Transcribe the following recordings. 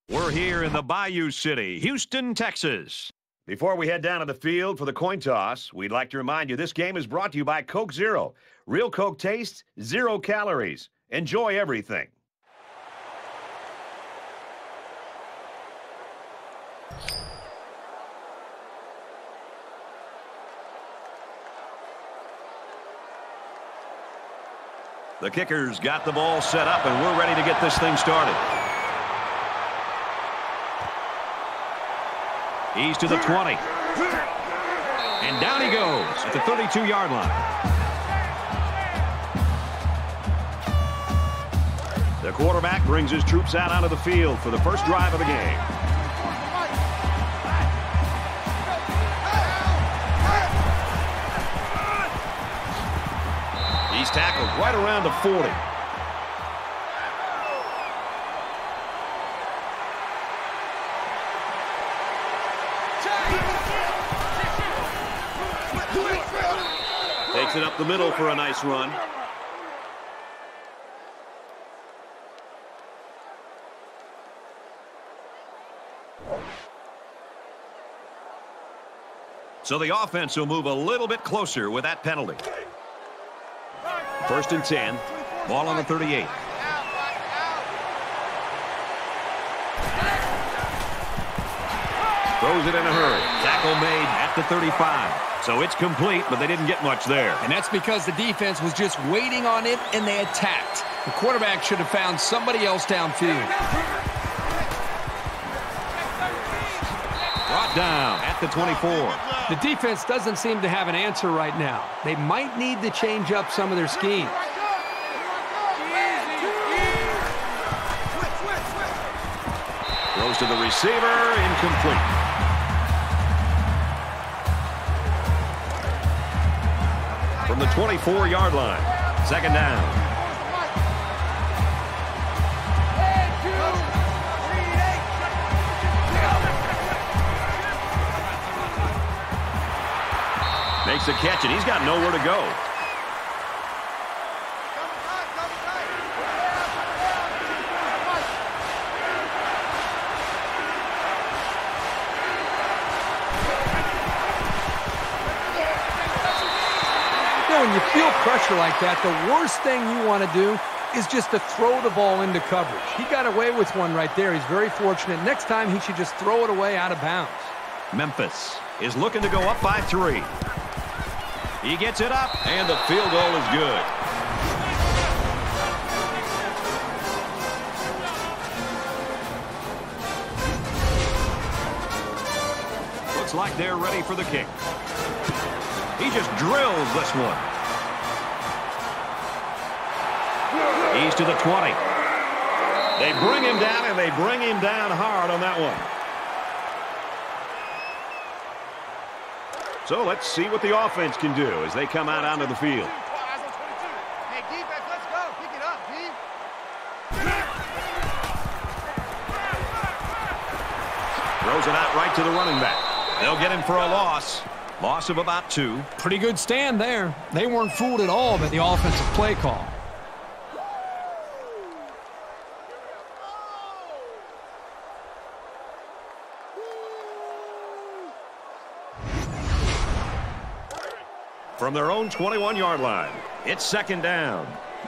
We're here in the Bayou City, Houston, Texas. Before we head down to the field for the coin toss, we'd like to remind you this game is brought to you by Coke Zero. Real Coke taste, 0 calories. Enjoy everything. The kicker's got the ball set up, and we're ready to get this thing started. He's to the 20. And down he goes at the 32-yard line. The quarterback brings his troops out onto the field for the first drive of the game. He's tackled right around the 40. Takes it up the middle for a nice run. So the offense will move a little bit closer with that penalty. 1st and 10. Ball on the 38. Throws it in a hurry. Tackle made at the 35. So it's complete, but they didn't get much there. And that's because the defense was just waiting on it, and they attacked. The quarterback should have found somebody else downfield. Brought down at the 24. The defense doesn't seem to have an answer right now. They might need to change up some of their schemes. Throws to the receiver, incomplete. From the 24-yard line, 2nd down. Makes the catch, and he's got nowhere to go. When you feel pressure like that, the worst thing you want to do is just to throw the ball into coverage. He got away with one right there. He's very fortunate. Next time, he should just throw it away out of bounds. Memphis is looking to go up by 3. He gets it up, and the field goal is good. Looks like they're ready for the kick. He just drills this one. He's to the 20. They bring him down, and they bring him down hard on that one. So let's see what the offense can do as they come out onto the field. Hey, defense, let's go. Pick it up, D. Throws it out right to the running back. They'll get him for a loss. Loss of about 2. Pretty good stand there. They weren't fooled at all by the offensive play call. From their own 21-yard line, it's 2nd down.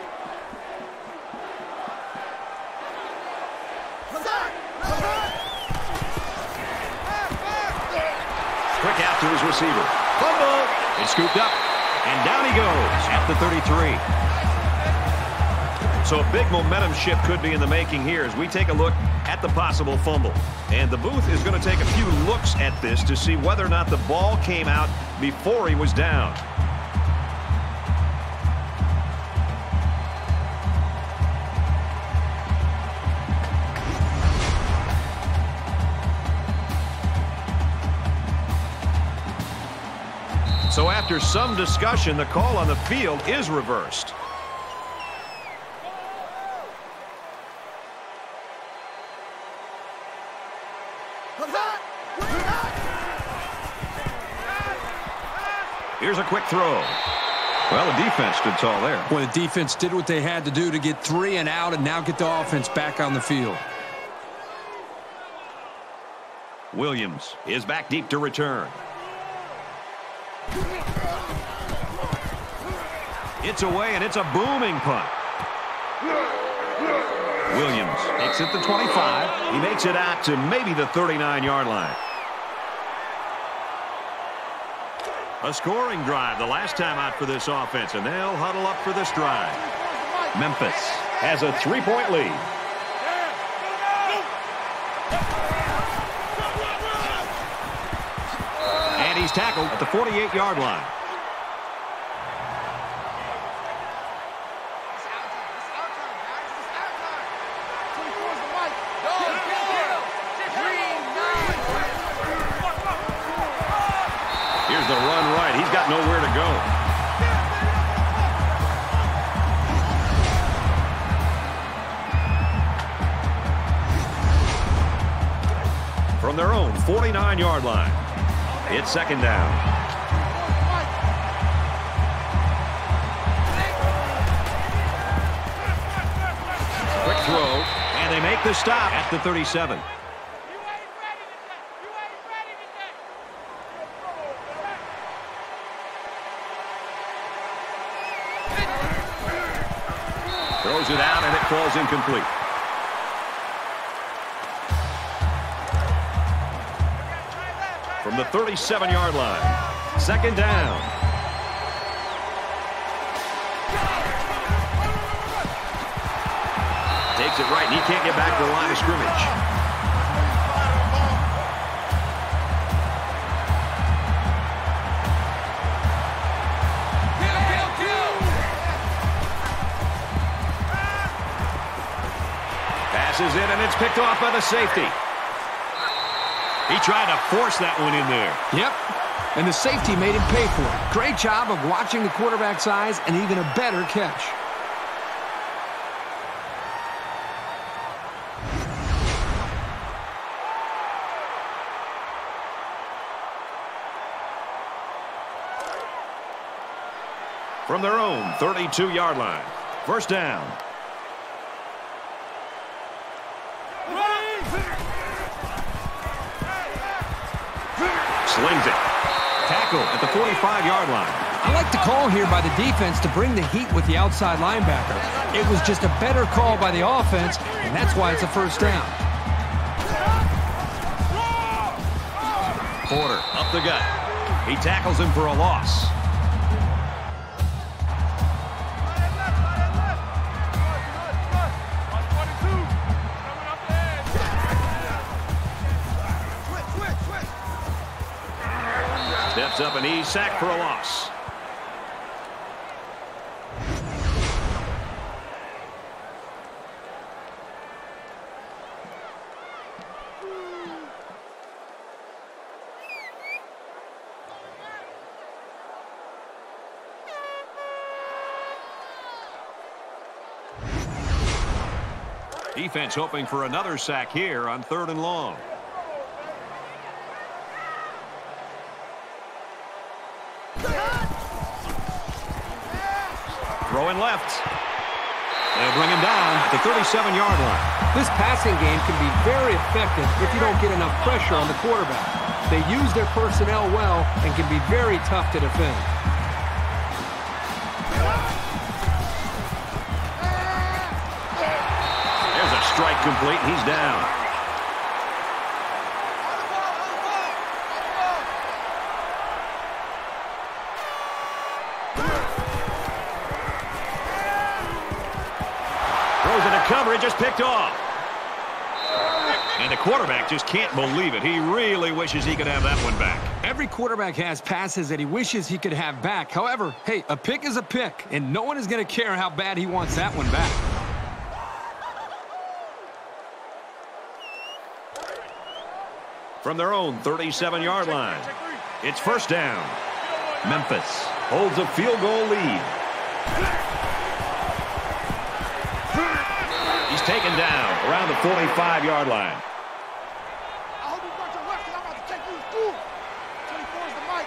Quick out to his receiver. Fumble. It's scooped up, and down he goes at the 33. So a big momentum shift could be in the making here as we take a look at the possible fumble. And the booth is going to take a few looks at this to see whether or not the ball came out before he was down. So after some discussion, the call on the field is reversed. Here's a quick throw. Well, the defense stood tall there. Well, the defense did what they had to do to get 3 and out and now get the offense back on the field. Williams is back deep to return. It's away, and it's a booming punt. Williams takes it to 25. He makes it out to maybe the 39-yard line. A scoring drive the last time out for this offense, and they'll huddle up for this drive. Memphis has a 3-point lead. And he's tackled at the 48-yard line. Here's the run right. He's got nowhere to go. From their own 49-yard line, it's second down. Quick throw, and they make the stop at the 37. Throws it out, and it falls incomplete. From the 37-yard line, second down. Takes it right, and he can't get back to the line of scrimmage. Passes it, and it's picked off by the safety. He tried to force that one in there. Yep, and the safety made him pay for it. Great job of watching the quarterback's eyes, and even a better catch. From their own 32-yard line, first down. Slings it. Tackle at the 45-yard line. I like the call here by the defense to bring the heat with the outside linebacker. It was just a better call by the offense, and that's why it's a first down. Porter up the gut. He tackles him for a loss. Steps up, and he's sacked for a loss. Defense hoping for another sack here on 3rd and long. Throwing left. They'll bring him down at the 37-yard line. This passing game can be very effective if you don't get enough pressure on the quarterback. They use their personnel well and can be very tough to defend. There's a strike complete, and he's down. Coverage is picked off. And the quarterback just can't believe it. He really wishes he could have that one back. Every quarterback has passes that he wishes he could have back. However, hey, a pick is a pick, and no one is going to care how bad he wants that one back. From their own 37-yard line, it's first down. Memphis holds a field goal lead. He's taken down around the 45-yard line. I hope you got your left, 'cause I'm about to take you to school. 24 is the mic.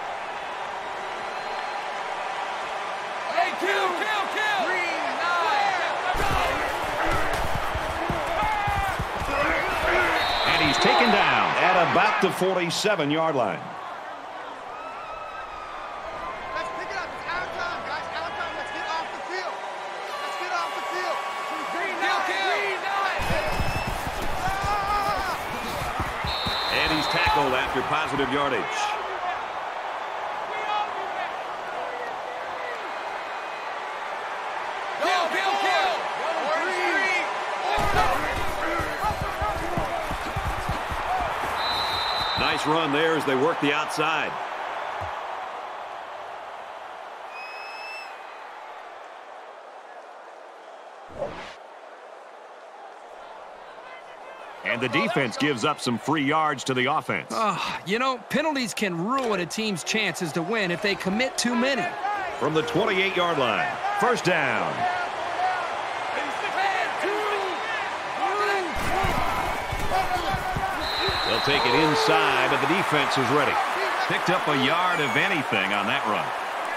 Hey, kill! Green 9. And he's taken down at about the 47-yard line. Let's pick it up. It's out of time, guys. Out of time. Let's get off the field. Let's get off the field. And he's tackled after positive yardage. Nice run there as they work the outside. And the defense gives up some free yards to the offense. You know, penalties can ruin a team's chances to win if they commit too many. From the 28-yard line, first down. They'll take it inside, but the defense is ready. Picked up a yard of anything on that run.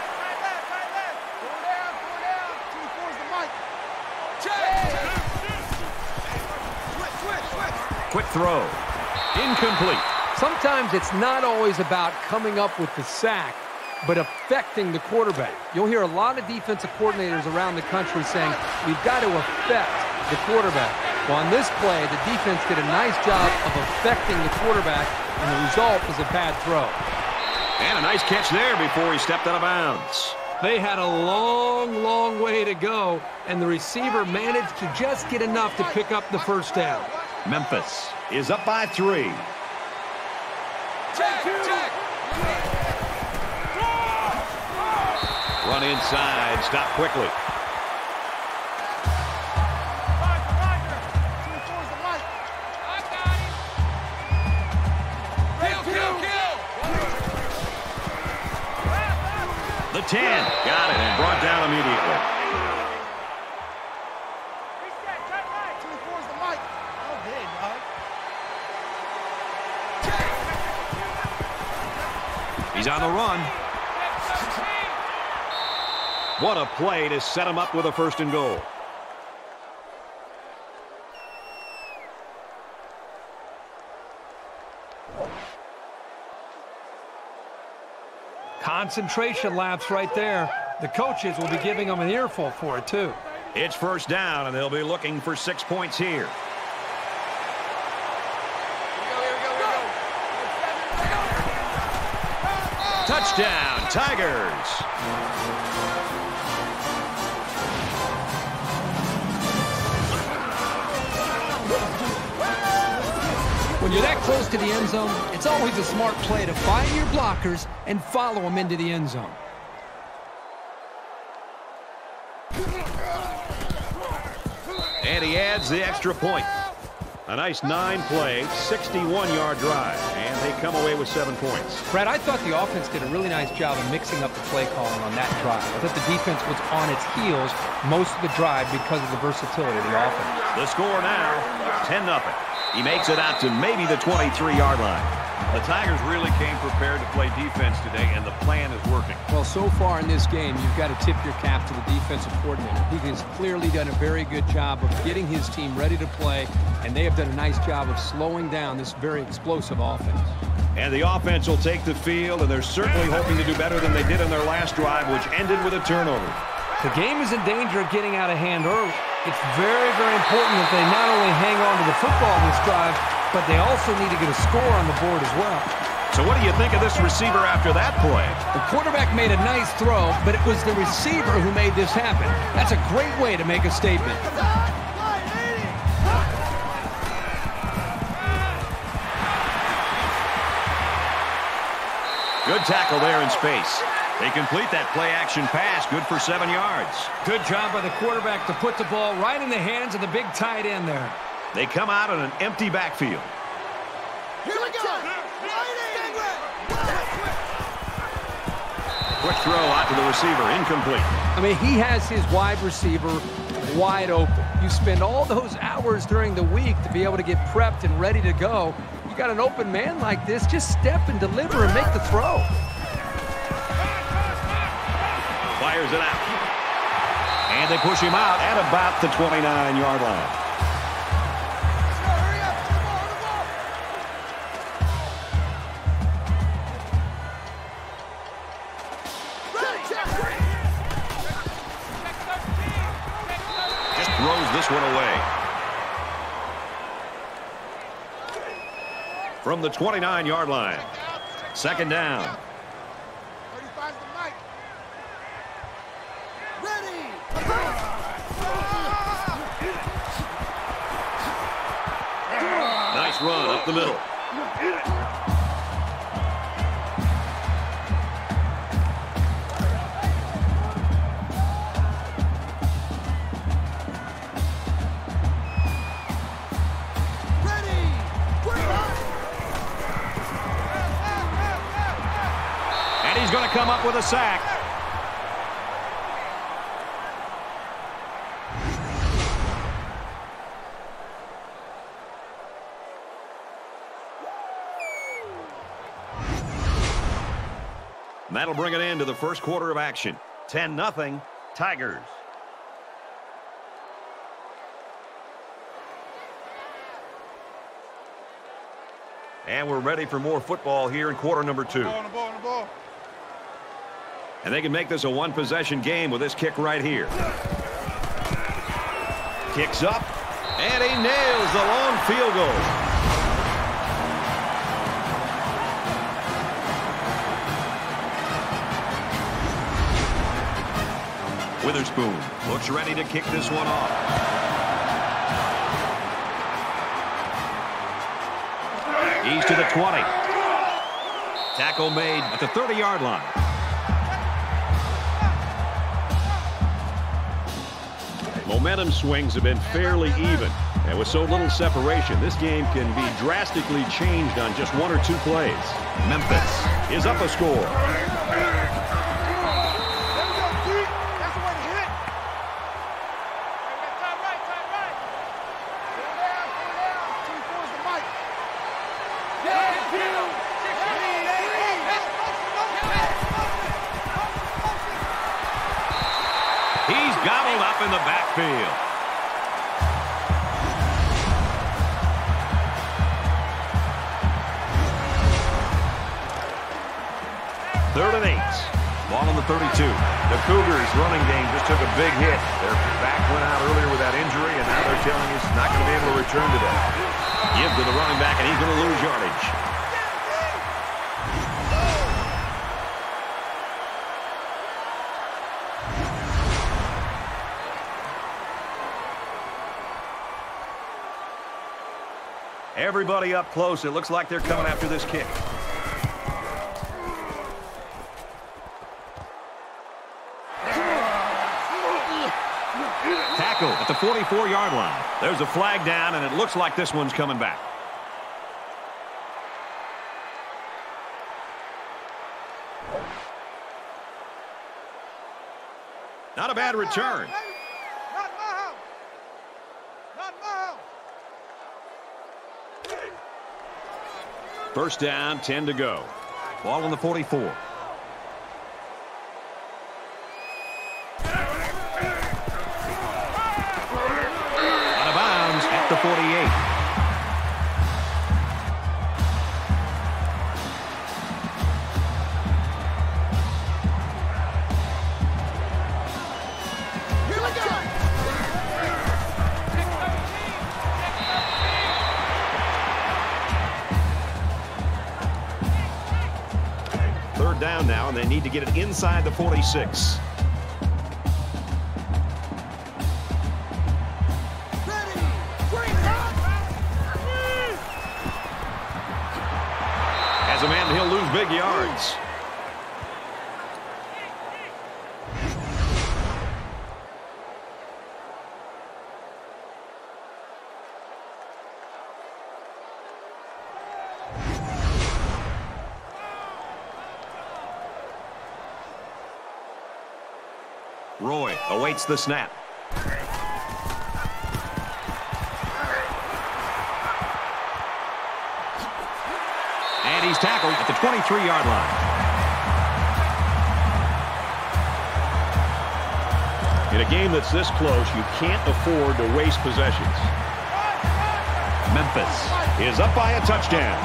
Quick throw. Incomplete. Sometimes it's not always about coming up with the sack, but affecting the quarterback. You'll hear a lot of defensive coordinators around the country saying, we've got to affect the quarterback. Well, on this play, the defense did a nice job of affecting the quarterback, and the result was a bad throw. And a nice catch there before he stepped out of bounds. They had a long, long way to go, and the receiver managed to just get enough to pick up the first down. Memphis is up by 3. Run inside, stop quickly. The 10, got it, and brought down immediately. He's on the run. What a play to set him up with a first and goal. Concentration lapse right there. The coaches will be giving them an earful for it, too. It's first down, and they'll be looking for 6 points here. Touchdown, Tigers. When you're that close to the end zone, it's always a smart play to find your blockers and follow them into the end zone. And he adds the extra point. A nice 9-play, 61-yard drive, and they come away with 7 points. Brad, I thought the offense did a really nice job of mixing up the play calling on that drive. I thought the defense was on its heels most of the drive because of the versatility of the offense. The score now, 10-0. He makes it out to maybe the 23-yard line. The Tigers really came prepared to play defense today, and the plan is working. Well, so far in this game, you've got to tip your cap to the defensive coordinator. He has clearly done a very good job of getting his team ready to play, and they have done a nice job of slowing down this very explosive offense. And the offense will take the field, and they're certainly hoping to do better than they did in their last drive, which ended with a turnover. The game is in danger of getting out of hand early. It's very, very important that they not only hang on to the football in this drive, but they also need to get a score on the board as well. So what do you think of this receiver after that play? The quarterback made a nice throw, but it was the receiver who made this happen. That's a great way to make a statement. Good tackle there in space. They complete that play-action pass. Good for 7 yards. Good job by the quarterback to put the ball right in the hands of the big tight end there. They come out in an empty backfield. Here we go. Quick throw out to the receiver. Incomplete. I mean, he has his wide receiver wide open. You spend all those hours during the week to be able to get prepped and ready to go. You got an open man like this, just step and deliver and make the throw. Fires it out. And they push him out at about the 29-yard line. from the 29-yard line. Second down. 35's the mic. Ready. Nice run up the middle. He's going to come up with a sack. And that'll bring it into the first quarter of action. 10-0 Tigers. And we're ready for more football here in quarter number 2. On the ball. And they can make this a one-possession game with this kick right here. Kicks up, and he nails the long field goal. Witherspoon looks ready to kick this one off. He's to the 20. Tackle made at the 30-yard line. Momentum swings have been fairly even. And with so little separation, this game can be drastically changed on just 1 or 2 plays. Memphis is up a score. That's the way to hit. Time right. Pull down. 24's the mic. He's gobbled up in the backfield. Third and 8. Ball on the 32. The Cougars' running game just took a big hit. Their back went out earlier with that injury, and now they're telling us he's not going to be able to return today. Give to the running back, and he's going to lose yardage. Everybody up close. It looks like they're coming after this kick. Tackle at the 44-yard line. There's a flag down, and it looks like this one's coming back. Not a bad return. Not my house. First down, 10 to go. Ball on the 44. Out of bounds at the 48. Third down now, and they need to get it inside the 46. As a man, he'll lose big yards. Roy awaits the snap. And he's tackled at the 23-yard line. In a game that's this close, you can't afford to waste possessions. Memphis is up by a touchdown.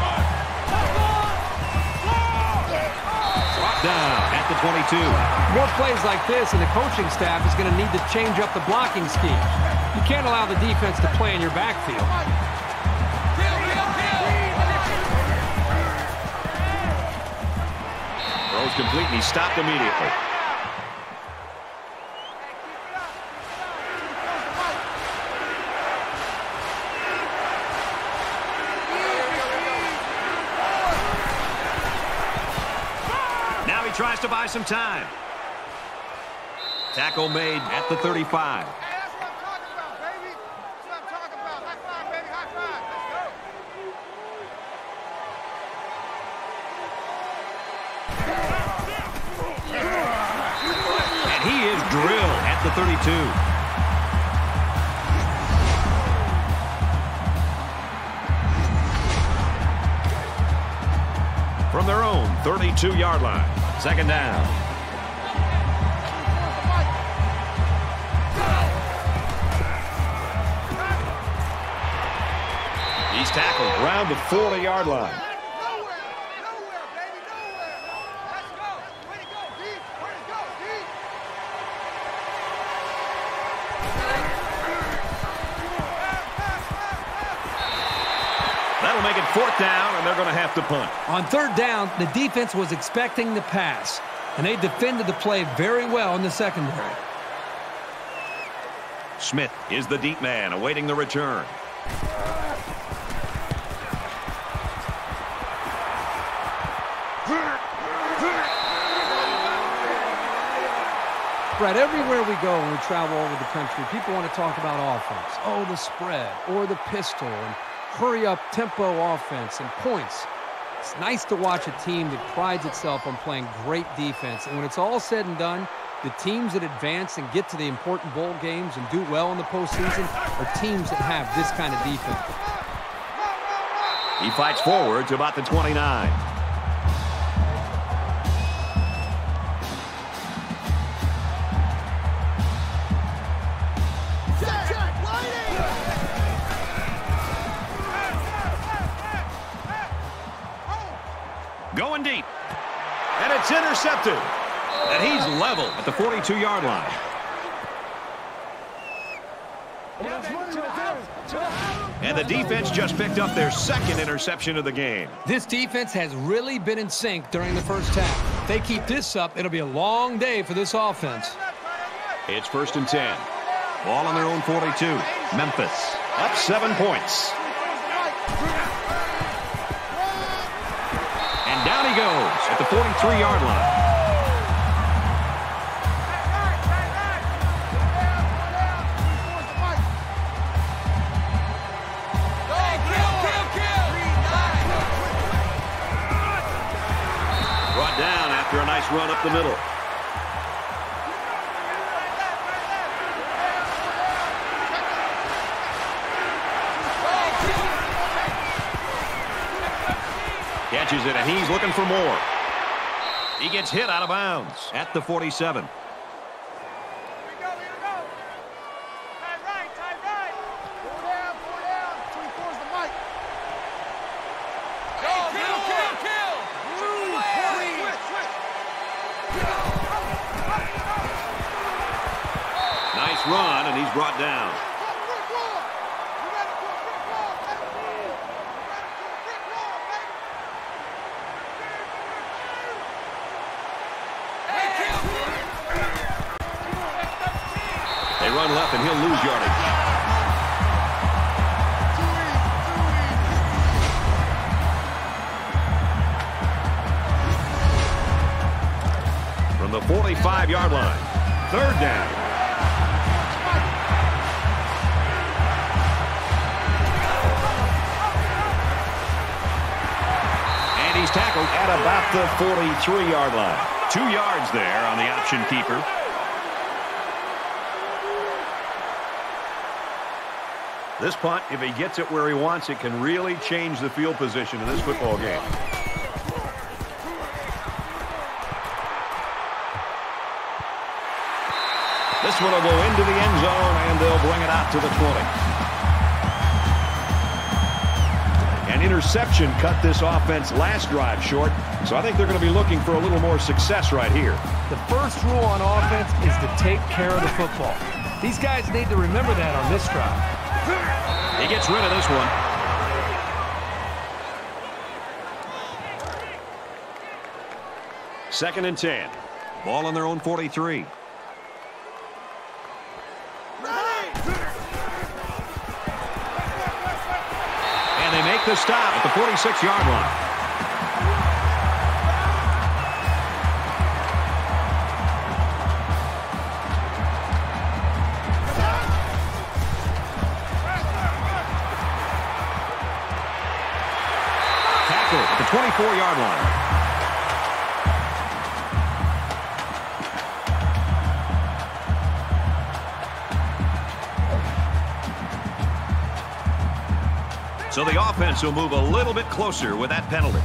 Brought down at the 22. More plays like this, and the coaching staff is going to need to change up the blocking scheme. You can't allow the defense to play in your backfield. complete, and he stopped immediately. Now he tries to buy some time. Tackle made at the 35. Hey, that's what I'm talking about, baby. That's what I'm talking about. High five, baby. High five. Let's go. And he is drilled at the 32. From their own 32-yard line. Second down. He's tackled around the 40-yard line. Nowhere, baby, nowhere. Let's go. Way to go, D. Way to go, D. That'll make it fourth down, and they're going to have to punt. On third down, the defense was expecting the pass, and they defended the play very well in the secondary. Smith is the deep man, awaiting the return. Brett, everywhere we go when we travel over the country, people want to talk about offense. Oh, the spread or the pistol and hurry-up tempo offense and points. It's nice to watch a team that prides itself on playing great defense. And when it's all said and done, the teams that advance and get to the important bowl games and do well in the postseason are teams that have this kind of defense. He fights forward to about the 29. Going deep. And it's intercepted. And he's level at the 42-yard line. And the defense just picked up their second interception of the game. This defense has really been in sync during the first half. If they keep this up, it'll be a long day for this offense. It's 1st and 10. Ball on their own 42. Memphis up 7 points. And down he goes at the 43-yard line. Brought down after a nice run up the middle. Catches it, and he's looking for more. He gets hit out of bounds at the 47. Here we go. Tight right. 4 down. 24's the mic. Go, kill. Switch. Nice run, and he's brought down. They run left, and he'll lose yardage. From the 45-yard line, third down. And he's tackled at about the 43-yard line. 2 yards there on the option keeper. This punt, if he gets it where he wants, it can really change the field position in this football game. This one will go into the end zone, and they'll bring it out to the 20. An interception cut this offense last drive short, so I think they're going to be looking for a little more success right here. The first rule on offense is to take care of the football. These guys need to remember that on this drive. He gets rid of this one. 2nd and 10. Ball on their own 43. And they make the stop at the 46-yard line. At the 24-yard line. So the offense will move a little bit closer with that penalty.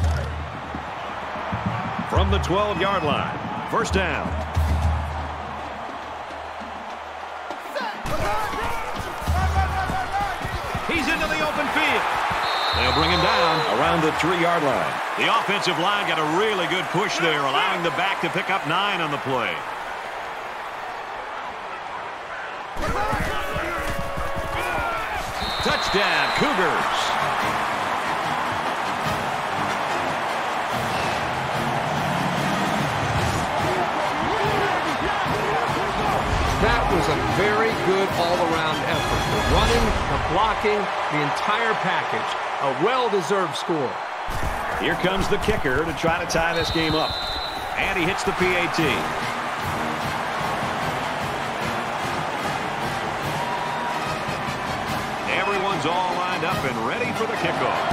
From the 12-yard line, 1st down. He's into the open field. They'll bring him down around the 3-yard line. The offensive line got a really good push there, allowing the back to pick up 9 on the play. Touchdown, Cougars. That was a very good all-around effort. The running, the blocking, the entire package. A well-deserved score. Here comes the kicker to try to tie this game up. And he hits the PAT. Everyone's all lined up and ready for the kickoff.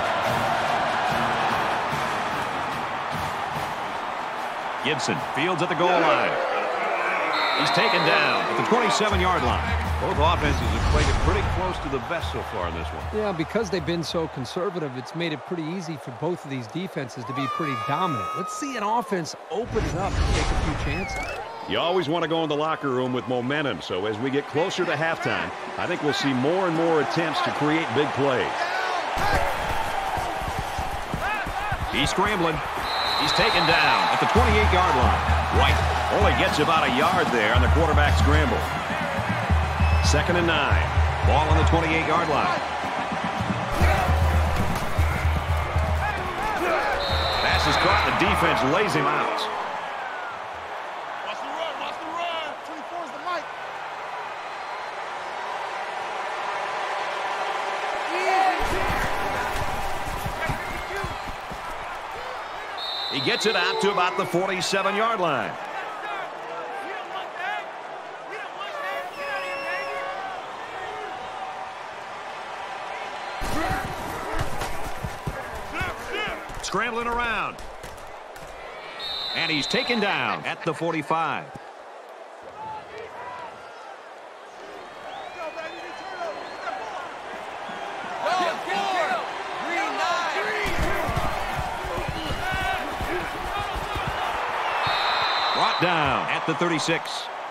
Gibson fields at the goal line. He's taken down at the 27-yard line. Both offenses have played it pretty close to the vest so far in this one. Yeah, because they've been so conservative, it's made it pretty easy for both of these defenses to be pretty dominant. Let's see an offense open it up and take a few chances. You always want to go in the locker room with momentum, so as we get closer to halftime, I think we'll see more and more attempts to create big plays. He's scrambling. He's taken down at the 28-yard line. White only gets about a yard there on the quarterback scramble. 2nd and 9. Ball on the 28-yard line. Pass is caught. The defense lays him out. Watch the run, watch the run. 24 is the mic. He gets it out to about the 47-yard line. Scrambling around. And he's taken down at the 45. Brought down at the 36.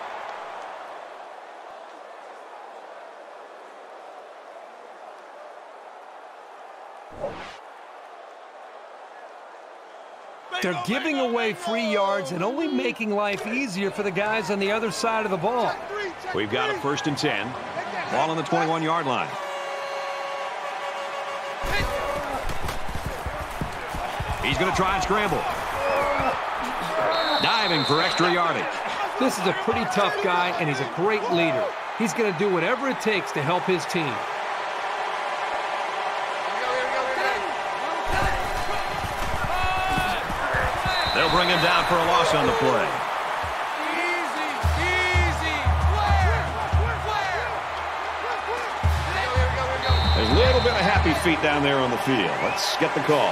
They're giving away free yards and only making life easier for the guys on the other side of the ball. We've got a 1st and 10. Ball on the 21-yard line. He's going to try and scramble. Diving for extra yardage. This is a pretty tough guy, and he's a great leader. He's going to do whatever it takes to help his team. They'll bring him down for a loss on the play. Easy, easy. Flare, flare. There's a little bit of happy feet down there on the field. Let's get the call.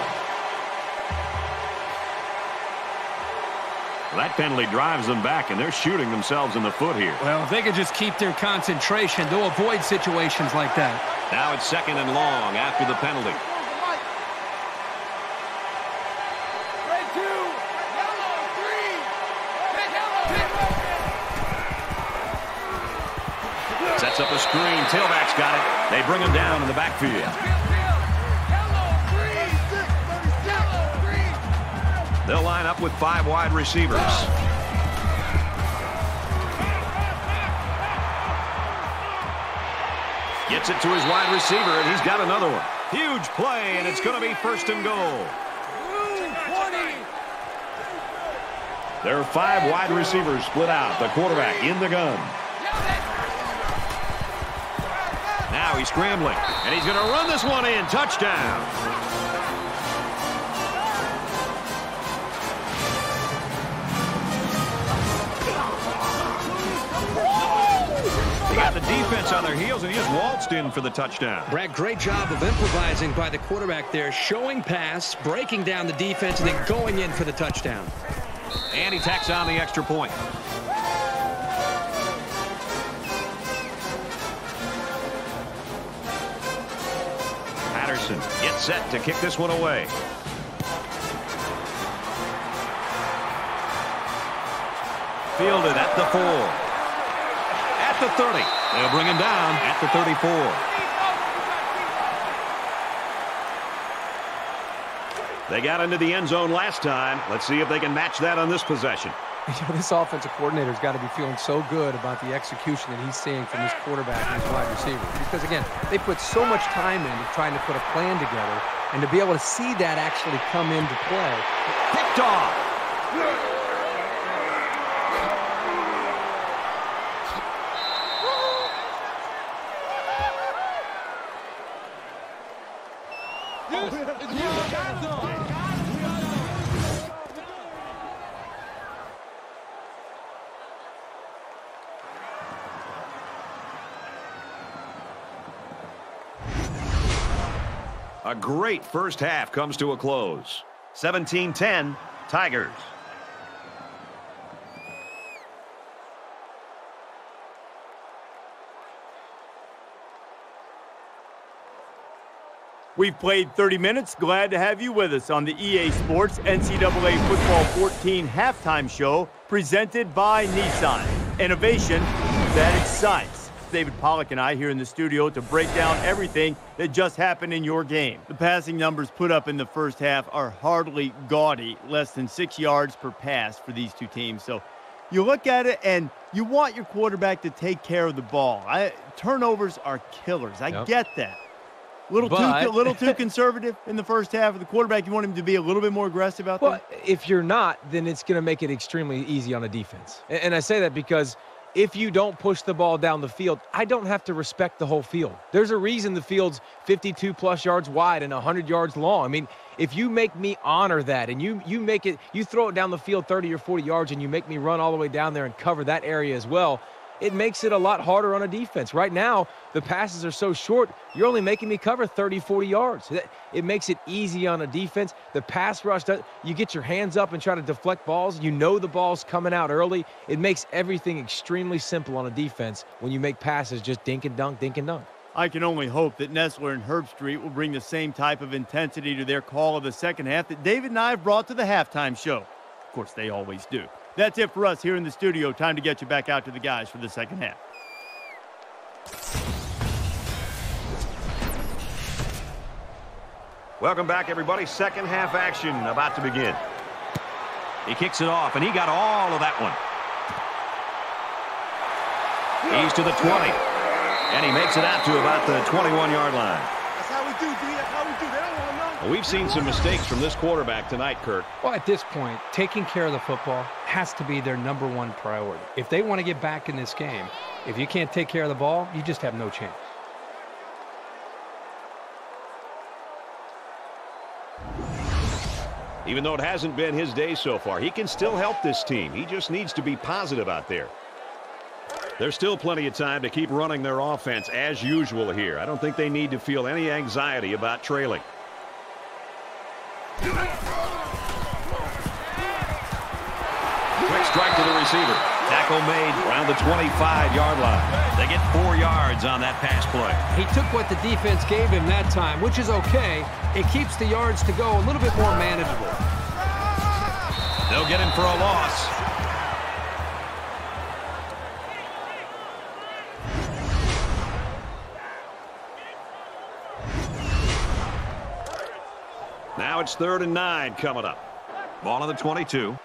That penalty drives them back, and they're shooting themselves in the foot here. Well, if they could just keep their concentration, they'll avoid situations like that. Now it's 2nd and long after the penalty. Sets up a screen. Tailback's got it. They bring him down in the backfield. They'll line up with 5 wide receivers. Gets it to his wide receiver, and he's got another one. Huge play, and it's going to be 1st and goal. There are 5 wide receivers split out. The quarterback in the gun. Now he's scrambling, and he's going to run this one in. Touchdown. They got the defense on their heels, and he just waltzed in for the touchdown. Brad, great job of improvising by the quarterback there, showing pass, breaking down the defense, and then going in for the touchdown. And he tacks on the extra point. Patterson gets set to kick this one away. Fielded at the 4. At the 30. They'll bring him down at the 34. They got into the end zone last time. Let's see if they can match that on this possession. This offensive coordinator's got to be feeling so good about the execution that he's seeing from his quarterback and his wide receiver. Because, again, they put so much time into trying to put a plan together, and to be able to see that actually come into play. Picked off. A great first half comes to a close. 17-10, Tigers. We've played 30 minutes. Glad to have you with us on the EA Sports NCAA Football 14 halftime show presented by Nissan. Innovation that excites. David Pollack and I here in the studio to break down everything that just happened in your game. The passing numbers put up in the first half are hardly gaudy, less than 6 yards per pass for these two teams. So you look at it and you want your quarterback to take care of the ball. Turnovers are killers. I get that. Little too conservative in the first half of the quarterback. You want him to be a little bit more aggressive out there? Well, if you're not, then it's going to make it extremely easy on the defense. And I say that because if you don't push the ball down the field, I don't have to respect the whole field. There's a reason the field's 52-plus yards wide and 100 yards long. I mean, if you make me honor that and you throw it down the field 30 or 40 yards and you make me run all the way down there and cover that area as well, it makes it a lot harder on a defense. Right now, the passes are so short, you're only making me cover 30, 40 yards. It makes it easy on a defense. The pass rush, you get your hands up and try to deflect balls. You know the ball's coming out early. It makes everything extremely simple on a defense when you make passes just dink and dunk, dink and dunk. I can only hope that Nessler and Herbstreit will bring the same type of intensity to their call of the second half that David and I have brought to the halftime show. Of course, they always do. That's it for us here in the studio. Time to get you back out to the guys for the second half. Welcome back, everybody. Second half action about to begin. He kicks it off, and he got all of that one. He's to the 20, and he makes it out to about the 21-yard line. That's how we do, D. That's how we do. They don't want to know. Well, we've seen some mistakes from this quarterback tonight, Kurt. Well, at this point, taking care of the football has to be their number one priority. If they want to get back in this game, if you can't take care of the ball, you just have no chance. Even though it hasn't been his day so far, he can still help this team. He just needs to be positive out there. There's still plenty of time to keep running their offense as usual here. I don't think they need to feel any anxiety about trailing. Quick strike to the receiver. Tackle made around the 25-yard line. They get 4 yards on that pass play. He took what the defense gave him that time, which is okay. It keeps the yards to go a little bit more manageable. They'll get him for a loss. Now it's 3rd and 9 coming up. Ball on the 22.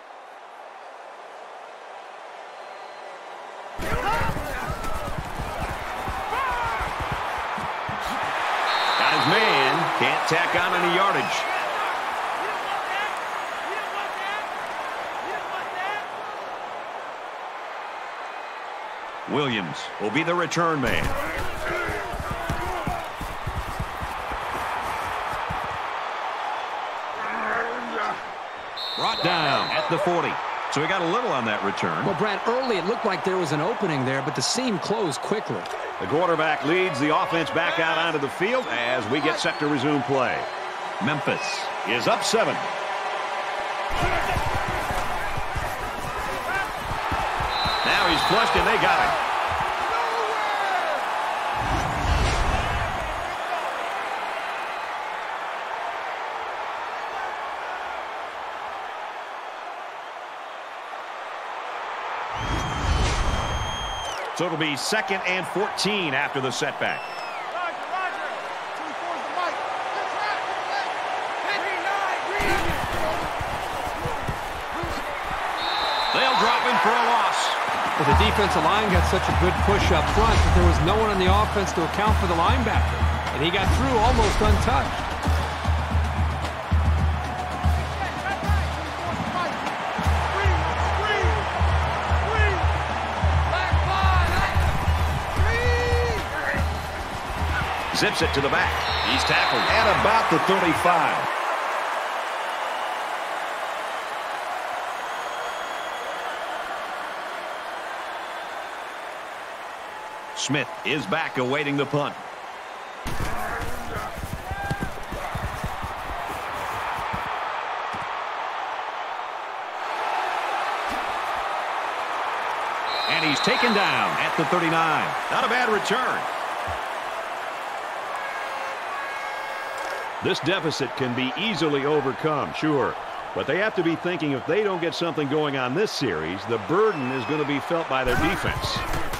Got his man. Can't tack on any yardage. Williams will be the return man. Brought down at the 40. So he got a little on that return. Well, Brad, early it looked like there was an opening there, but the seam closed quickly. The quarterback leads the offense back out onto the field as we get set to resume play. Memphis is up 7. Now he's flushed and they got him. So it'll be 2nd and 14 after the setback. They'll drop him for a loss. Well, the defensive line got such a good push up front that there was no one on the offense to account for the linebacker. And he got through almost untouched. Zips it to the back. He's tackled at about the 35. Smith is back awaiting the punt. And he's taken down at the 39. Not a bad return. This deficit can be easily overcome, sure. But they have to be thinking if they don't get something going on this series, the burden is going to be felt by their defense.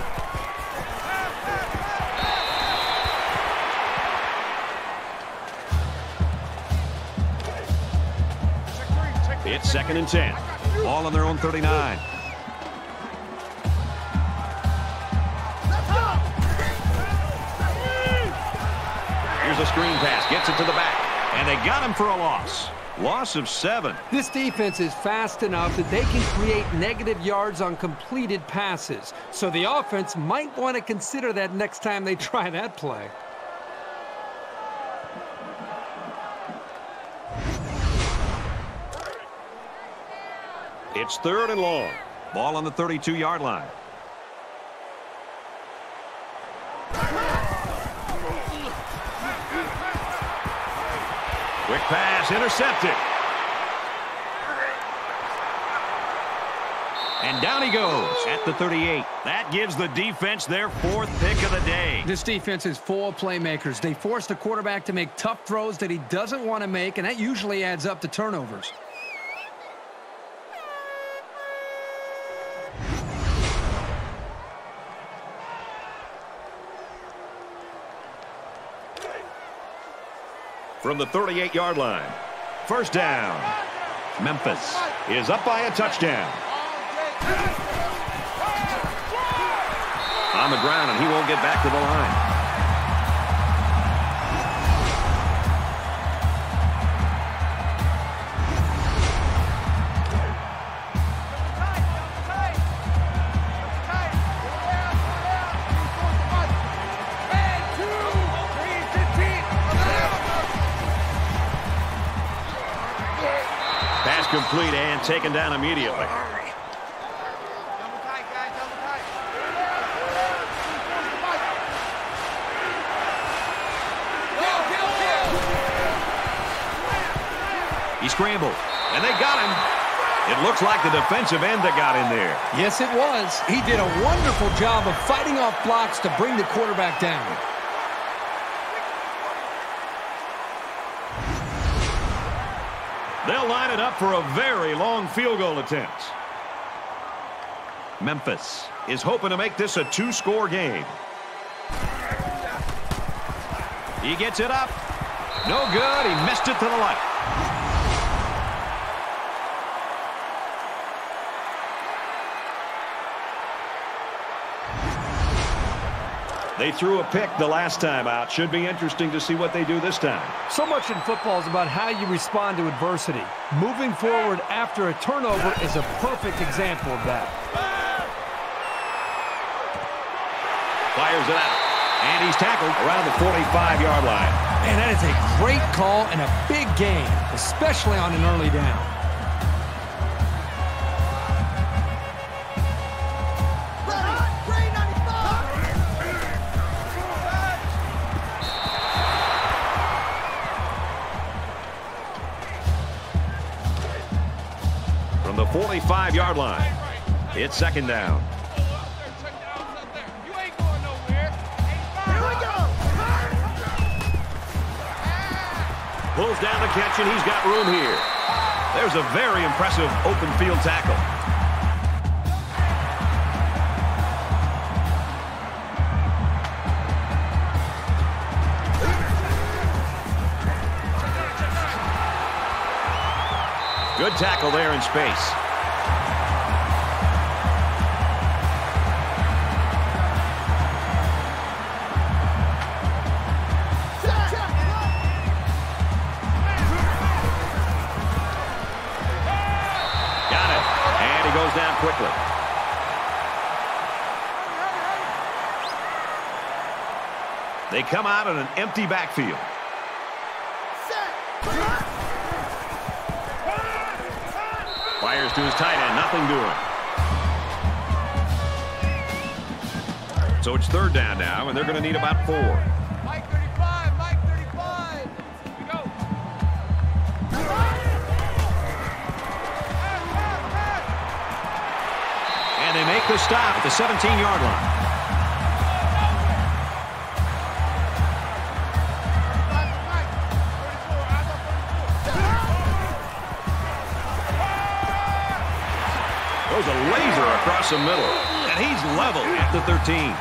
It's 2nd and 10. Ball on their own 39. Here's a screen pass. Gets it to the back. And they got him for a loss. Loss of 7. This defense is fast enough that they can create negative yards on completed passes. So the offense might want to consider that next time they try that play. It's 3rd and long. Ball on the 32-yard line. Quick pass, intercepted. And down he goes at the 38. That gives the defense their 4th pick of the day. This defense is full of playmakers. They force the quarterback to make tough throws that he doesn't want to make, and that usually adds up to turnovers. From the 38-yard line. 1st down. Memphis is up by a touchdown. On the ground, and he won't get back to the line. Complete and taken down immediately. Double tight, guys, double tight. He scrambled, and they got him. It looks like the defensive end that got in there. Yes, it was. He did a wonderful job of fighting off blocks to bring the quarterback down. They'll line it up for a very long field goal attempt. Memphis is hoping to make this a 2-score game. He gets it up. No good. He missed it to the light. They threw a pick the last time out. Should be interesting to see what they do this time. So much in football is about how you respond to adversity. Moving forward after a turnover is a perfect example of that. Fires it out. And he's tackled around the 45-yard line. Man, that is a great call and a big gain, especially on an early down. From the 45-yard line, it's second down. Pulls down the catch, and he's got room here. There's a very impressive open field tackle. Good tackle there in space. Down quickly. They come out in an empty backfield. Fires to his tight end, nothing doing. So it's third down now, and they're going to need about 4. Mike 35, Mike 35. Go. And they make the stop at the 17-yard line. Throws a laser across the middle, and he's level at the 13.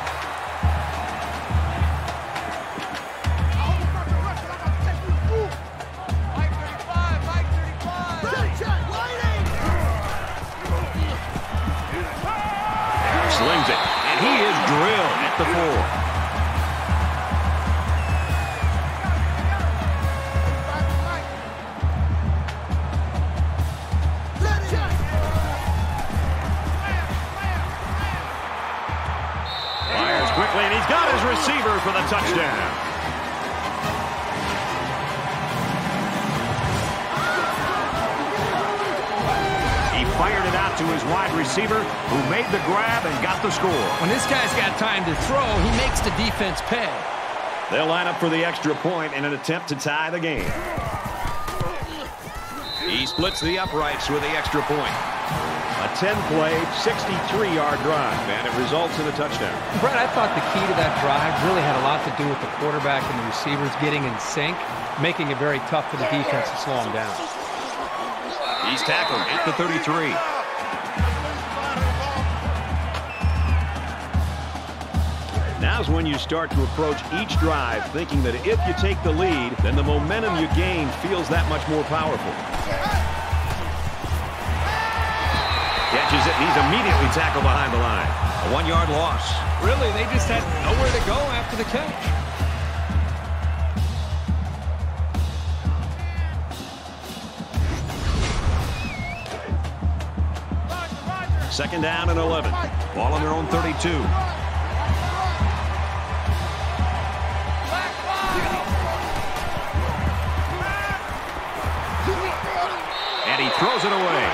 Slings it, and he is drilled at the 4. Fires quickly, and he's got his receiver for the touchdown. Fired it out to his wide receiver, who made the grab and got the score. When this guy's got time to throw, he makes the defense pay. They'll line up for the extra point in an attempt to tie the game. He splits the uprights with the extra point. A 10-play, 63-yard drive, and it results in a touchdown. Brett, I thought the key to that drive really had a lot to do with the quarterback and the receivers getting in sync, making it very tough for the defense to slow him down. He's tackled at the 33. Now's when you start to approach each drive thinking that if you take the lead, then the momentum you gain feels that much more powerful. Catches it, and he's immediately tackled behind the line. A 1-yard loss. Really, they just had nowhere to go after the catch. Second down and 11. Ball on their own 32. And he throws it away.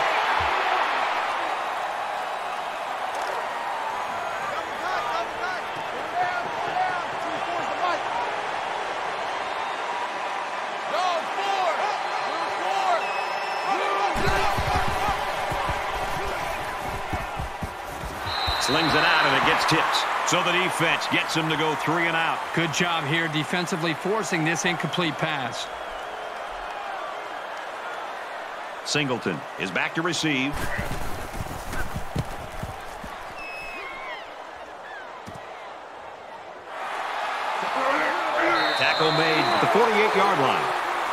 Slings it out, and it gets tipped. So the defense gets him to go 3 and out. Good job here defensively forcing this incomplete pass. Singleton is back to receive. Tackle made at the 48-yard line.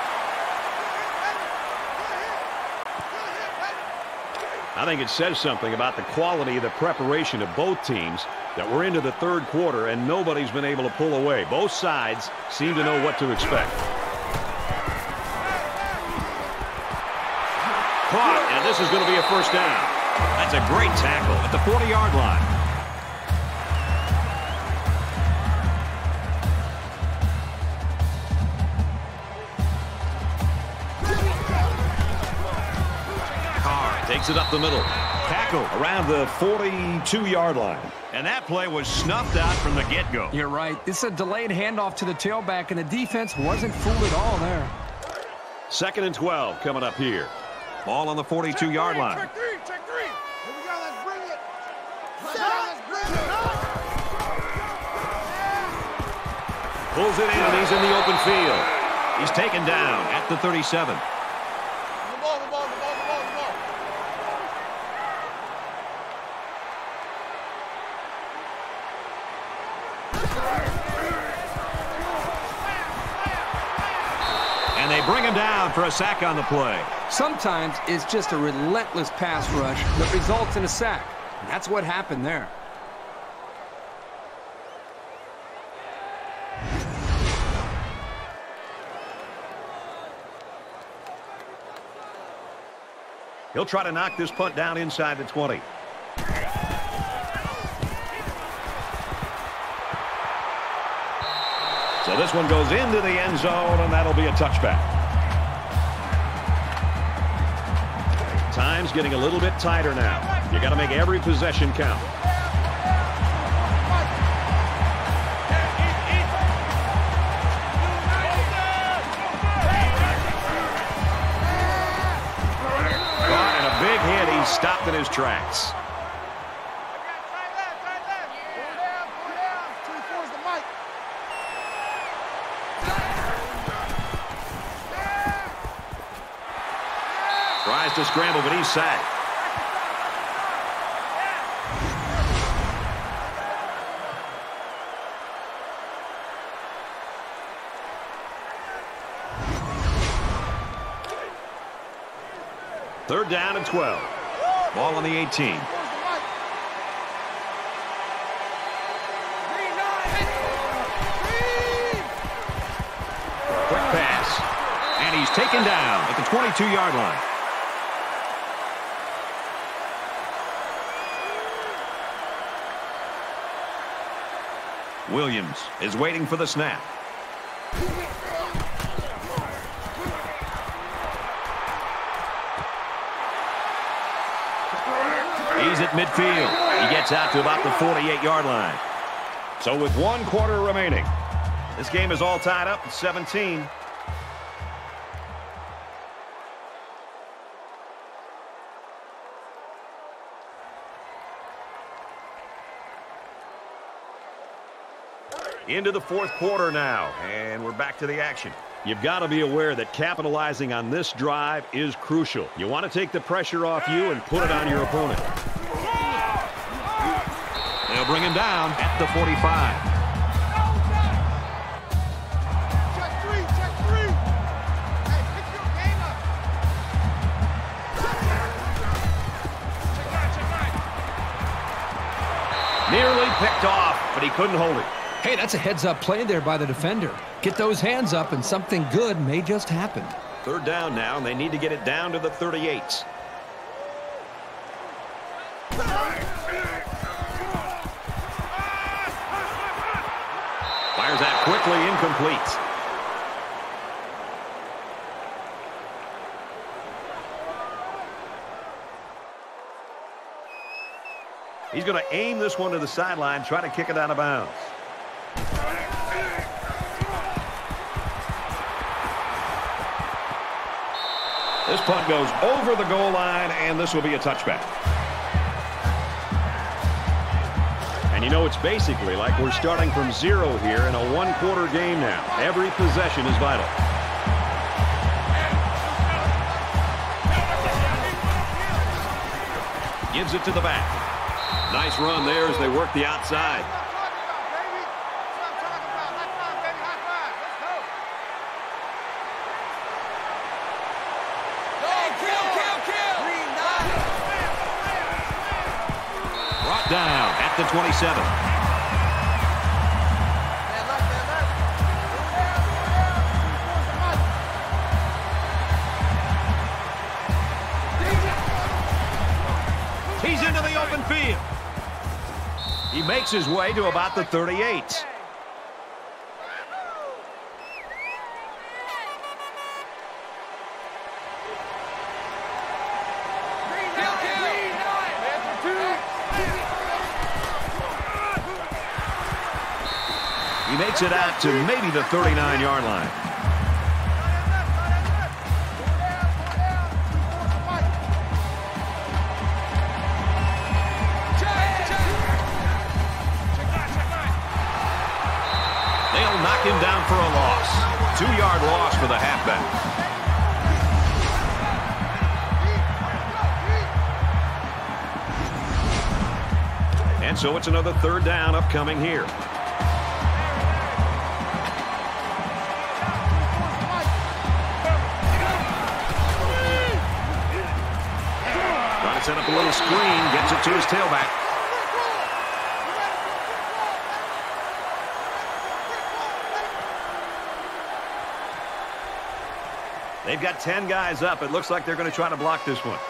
I think it says something about the quality of the preparation of both teams that we're into the third quarter and nobody's been able to pull away. Both sides seem to know what to expect. Caught, and this is going to be a first down. That's a great tackle at the 40-yard line. Takes it up the middle. Tackle around the 42-yard line. And that play was snuffed out from the get-go. You're right. It's a delayed handoff to the tailback, and the defense wasn't fooled at all there. 2nd and 12 coming up here. Ball on the 42-yard line. Check three. Here we go. Let's bring it. Let's bring it. Pulls it in, and he's in the open field. He's taken down at the 37. The ball. And they bring him down for a sack on the play. Sometimes it's just a relentless pass rush that results in a sack. And that's what happened there. He'll try to knock this punt down inside the 20. So this one goes into the end zone, and that'll be a touchback. Time's getting a little bit tighter now. You got to make every possession count. Caught in a big hit. He's stopped in his tracks. Right left. Pull down. 24's the mic. Tries to scramble, but he's sacked. Third down and 12. Ball on the 18. Quick pass. And he's taken down at the 22-yard line. Williams is waiting for the snap. He's at midfield. He gets out to about the 48-yard line. So with 1 quarter remaining, this game is all tied up at 17. Into the 4th quarter now, and we're back to the action. You've got to be aware that capitalizing on this drive is crucial. You want to take the pressure off you and put it on your opponent. They'll bring him down at the 45. Check three. Hey, pick your game up. Nearly picked off, but he couldn't hold it. Hey, that's a heads-up play there by the defender. Get those hands up, and something good may just happen. Third down now, and they need to get it down to the 38. Fires that quickly, incomplete. He's going to aim this one to the sideline, try to kick it out of bounds. This punt goes over the goal line, and this will be a touchback. And you know, it's basically like we're starting from 0 here in a 1-quarter game now. Every possession is vital. Gives it to the back. Nice run there as they work the outside. Brought down at the 27. He's into the open field. He makes his way to about the 38. makes it out to maybe the 39-yard line. They'll knock him down for a loss. 2-yard loss for the halfback. And so it's another 3rd down upcoming here. Trying to set up a little screen, gets it to his tailback. They've got 10 guys up. It looks like they're going to try to block this one.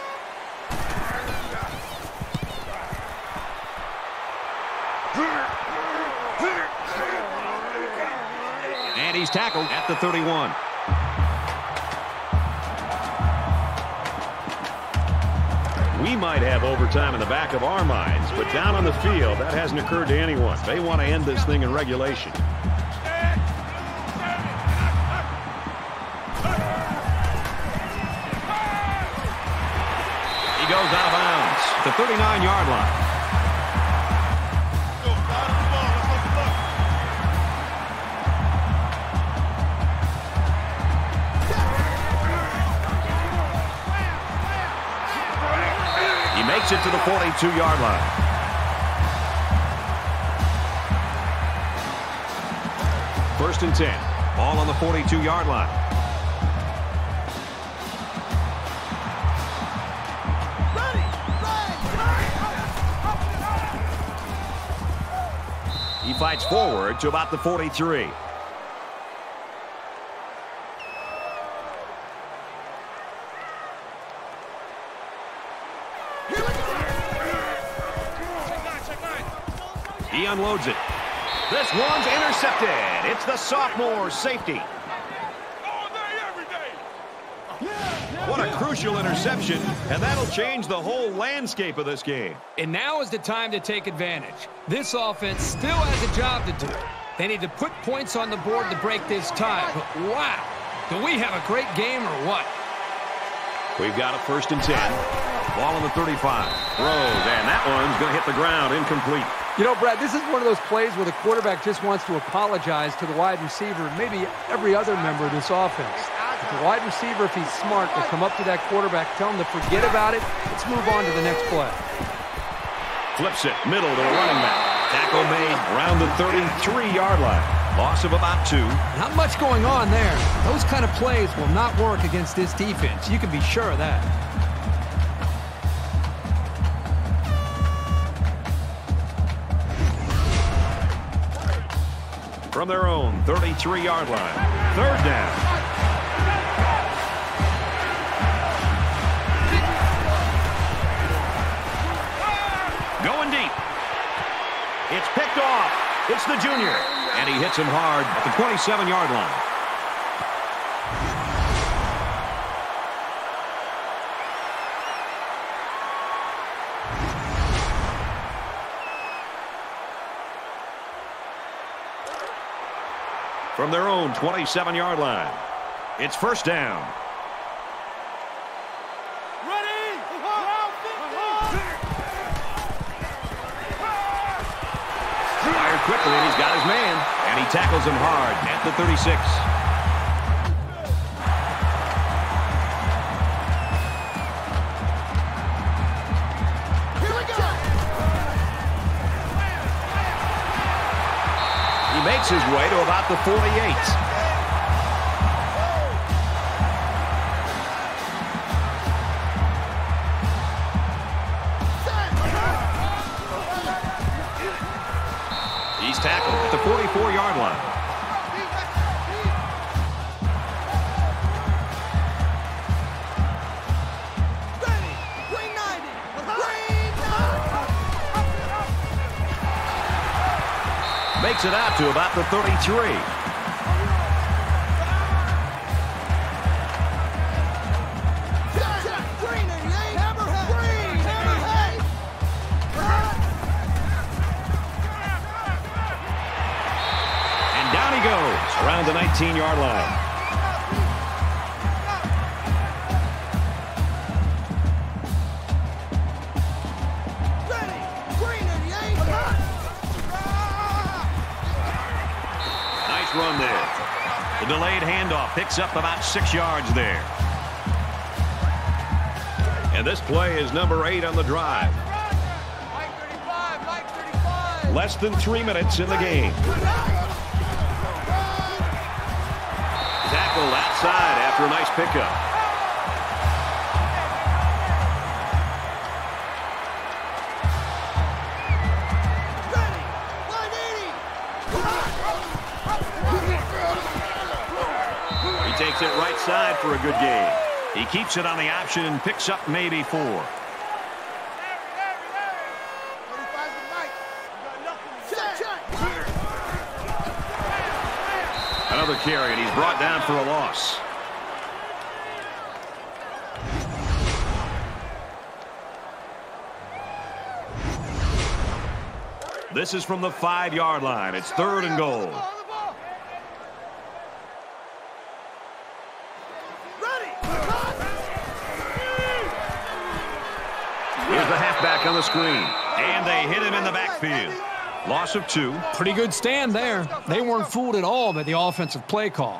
And he's tackled at the 31. We might have overtime in the back of our minds, but down on the field, that hasn't occurred to anyone. They want to end this thing in regulation. He goes out of bounds at the 39-yard line. Makes it to the 42-yard line. First and 10. Ball on the 42-yard line. He fights forward to about the 43. He unloads it. This one's intercepted. It's the sophomore safety. What a crucial interception, and that'll change the whole landscape of this game. And now is the time to take advantage. This offense still has a job to do. They need to put points on the board to break this tie. But wow, do we have a great game or what? We've got a first and 10. Ball on the 35. Throws, and that one's going to hit the ground, incomplete. You know, Brad, this is one of those plays where the quarterback just wants to apologize to the wide receiver, maybe every other member of this offense. If the wide receiver, if he's smart, will come up to that quarterback, tell him to forget about it. Let's move on to the next play. Flips it, middle to the running back. Tackle made around the 33-yard line. Loss of about 2. Not much going on there. Those kind of plays will not work against this defense. You can be sure of that. From their own 33-yard line. 3rd down. Going deep. It's picked off. It's the junior. And he hits him hard at the 27-yard line. From their own 27-yard line. It's first down. Fired quickly, and he's got his man. And he tackles him hard at the 36. Makes his way to about the 48. He's tackled at the 44-yard line. Makes it out to about the 33. And the 19-yard line. Nice run there. The delayed handoff picks up about 6 yards there. And this play is number 8 on the drive. Less than 3 minutes in the game. Tackle outside after a nice pickup. He takes it right side for a good gain. He keeps it on the option and picks up maybe 4. Another carry, and he's brought down for a loss. This is from the 5-yard line. It's 3rd and goal. Here's the halfback on the screen. And they hit him in the backfield. Loss of 2. Pretty good stand there. They weren't fooled at all by the offensive play call.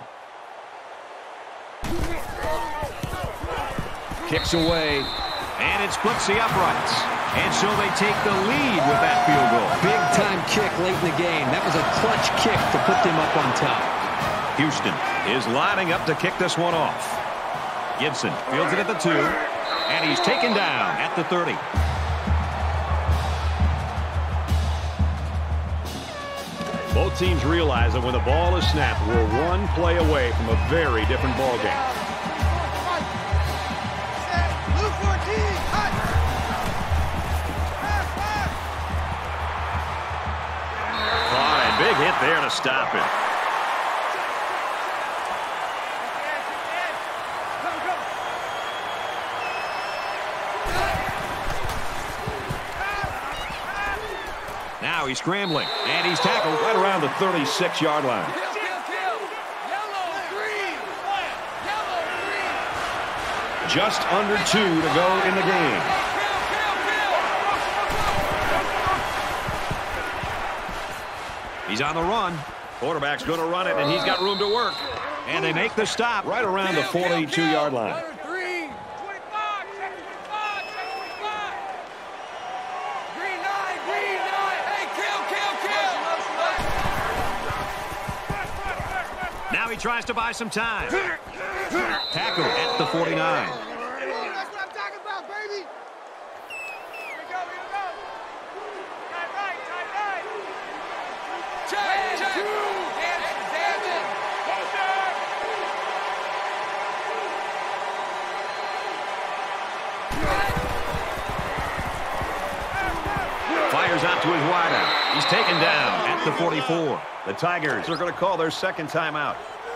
Kicks away. And it splits the uprights. And so they take the lead with that field goal. Big-time kick late in the game. That was a clutch kick to put them up on top. Houston is lining up to kick this one off. Gibson fields it at the 2. And he's taken down at the 30. Both teams realize that when the ball is snapped, we're one play away from a very different ball game. Oh, and big hit there to stop it. Now he's scrambling, and he's tackled right around the 36-yard line. Just under 2 to go in the game. He's on the run. Quarterback's going to run it, and he's got room to work. And they make the stop right around the 42-yard line. Now he tries to buy some time. Tackle at the 49. That's what I'm talking about, baby. Here we go, here we go. Tight right, tight right. Check, check. Damn it. Fires out to his wideout. He's taken down at the 44. The Tigers are going to call their second timeout.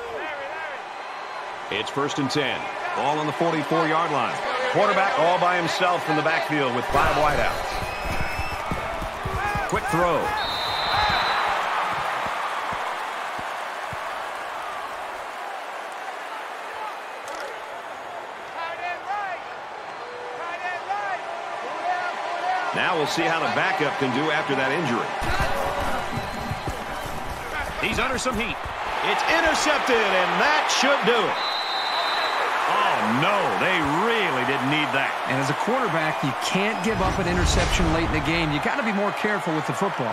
It's 1st and 10. Ball on the 44-yard line. Quarterback all by himself in the backfield with 5 wideouts. Quick throw. Now we'll see how the backup can do after that injury. He's under some heat. It's intercepted, and that should do it. Oh, no, they really didn't need that. And as a quarterback, you can't give up an interception late in the game. You got to be more careful with the football.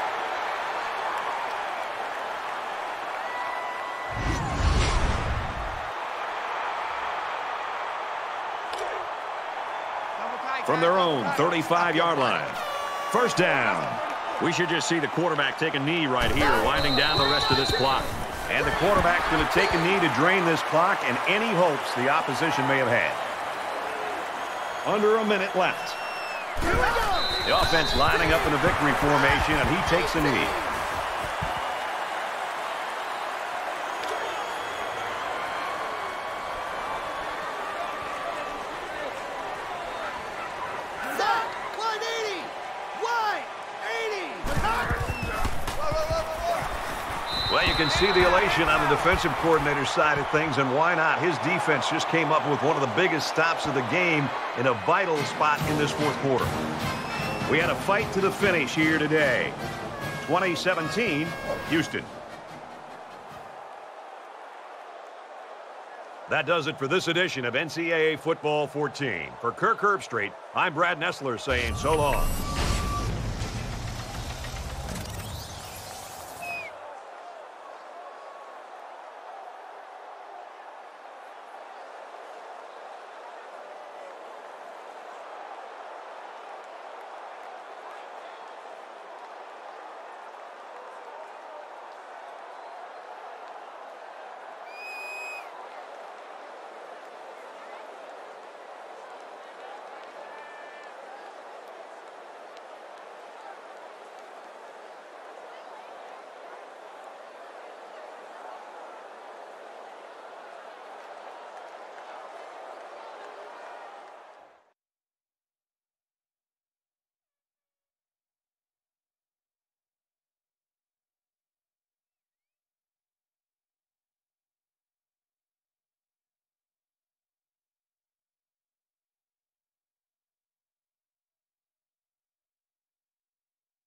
From their own 35-yard line. First down. We should just see the quarterback take a knee right here, winding down the rest of this clock. And the quarterback's going to take a knee to drain this clock and any hopes the opposition may have had. Under a minute left. The offense lining up in a victory formation, and he takes a knee. Well, you can see the elation on the defensive coordinator's side of things, and why not? His defense just came up with one of the biggest stops of the game in a vital spot in this fourth quarter. We had a fight to the finish here today. 2017, Houston. That does it for this edition of NCAA Football 14. For Kirk Herbstreit, I'm Brad Nessler saying so long.